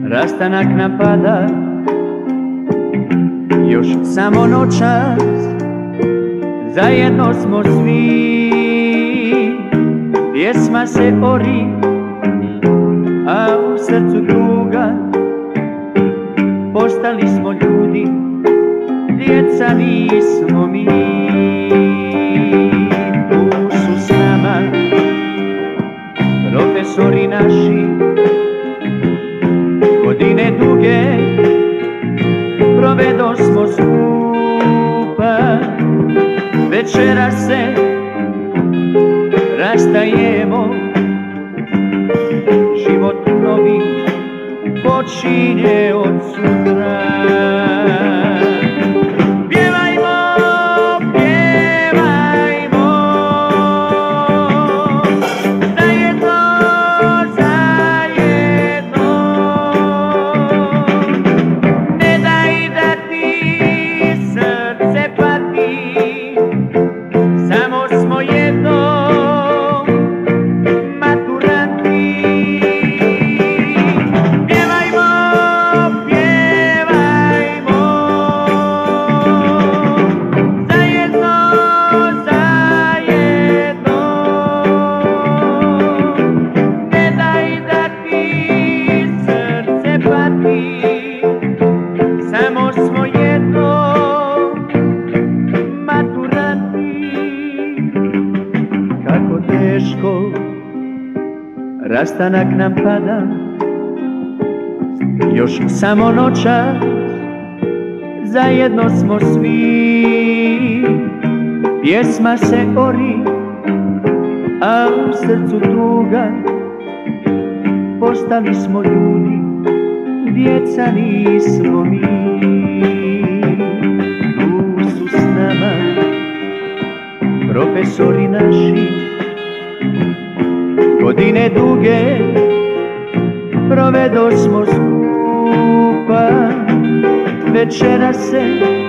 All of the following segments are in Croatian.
Rastanak napada, još samo noćas, zajedno smo svi. Pjesma se ori, a u srcu tuga. Postali smo ljudi, djeca nismo mi. Tu su s nama profesori naši, godine duge provedosmo skupa. Večeras se rastajemo, život novi počinje od sutra. Pjevajmo, pjevajmo, zajedno, zajedno. Ne daj da ti srce pati, samo smo jedno. Samo smo jedno, maturanti. Kako teško rastanak nam pada, još samo noćas, zajedno smo svi. Pjesma se ori, a u srcu tuga. Postali smo ljudi, djeca nismo mi. Tu su s nama profesori naši, godine duge provedosmo skupa. Večeras se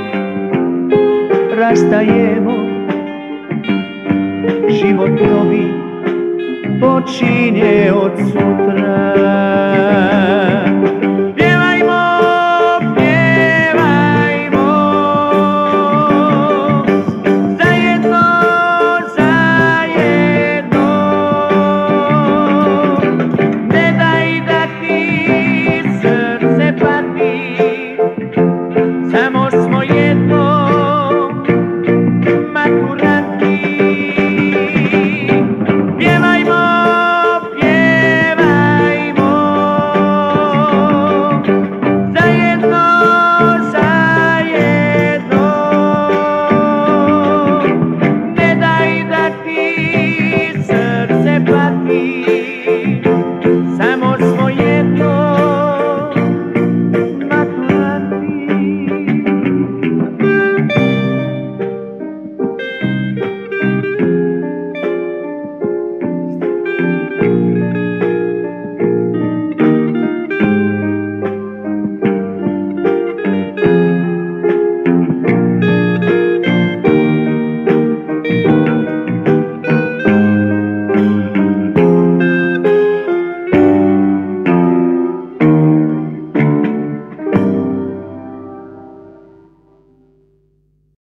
rastajemo, život novi počinje od sutra.